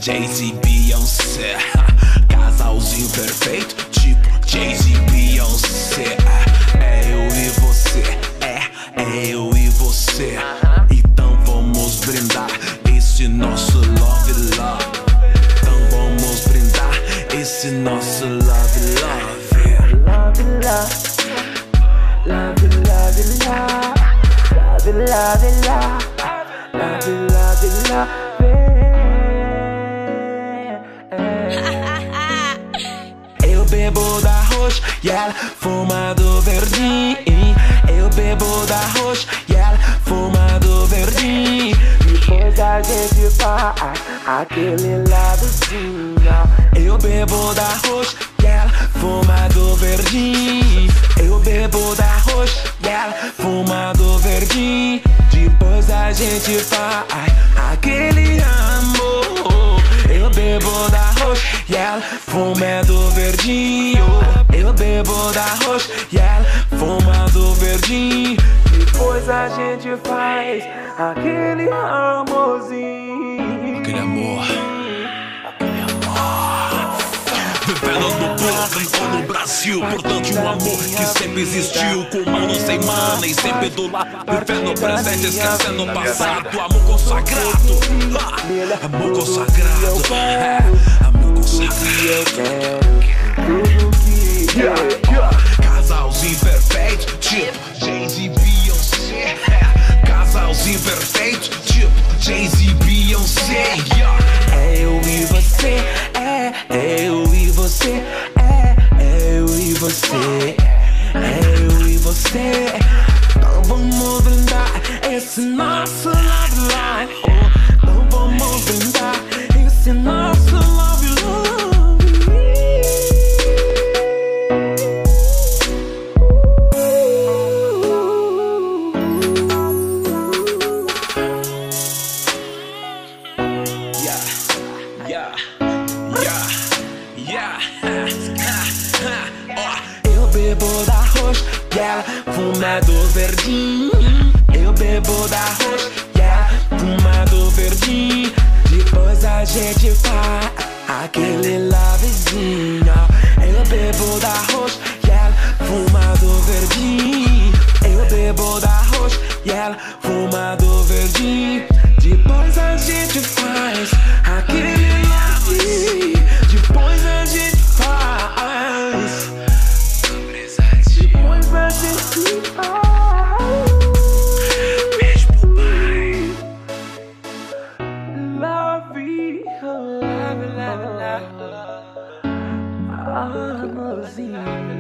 Jay-Z e Beyoncé, casalzinho perfeito, tipo Jay-Z e Beyoncé. É eu e você, é eu e você. Então vamos brindar esse nosso love, love. Então vamos brindar esse nosso love, love. Love, love, love, love, love, love, love, love, love. Eu bebo da roxa e ela fuma do verdinho. Eu bebo da roxa e ela fuma do verdinho. Depois a gente faz aquele ladozinho. Eu bebo da roxa e ela fuma do verdinho. Eu bebo da roxa e ela fuma do verdinho. Depois a gente faz aquele amor. Eu bebo da roxa e ela fuma do verdinho. Eu bebo da roxa e ela fuma do verdinho. Depois a gente faz aquele amorzinho. Aquele amor. Vivendo no povo, vivendo no Brasil. Portanto, um amor que sempre existiu. Com mano sem mana e sempre do lado. Vivendo o presente, esquecendo o passado. Amor consagrado, amor consagrado, amor consagrado. Casalzinho perfeito, tipo Jay-Z e Beyoncé. Casalzinho perfeito, tipo Jay-Z e Beyoncé. É eu e você, é eu e você, é eu e você, é eu e você. Então vamos brindar esse nosso love life. Então vamos brindar esse nosso love love. Eu bebo da roxa e ela fuma do verdinho. Eu bebo da roxa e ela fuma do verdinho. Depois a gente faz aquele lovezinho. Eu bebo da roxa e ela fuma do verdinho. Eu bebo da roxa e ela fuma do verdinho. Depois a gente faz aquele love. Depois a gente faz. Depois a gente faz. Beijo pro pai. Love, love, love, love. Amorzinho.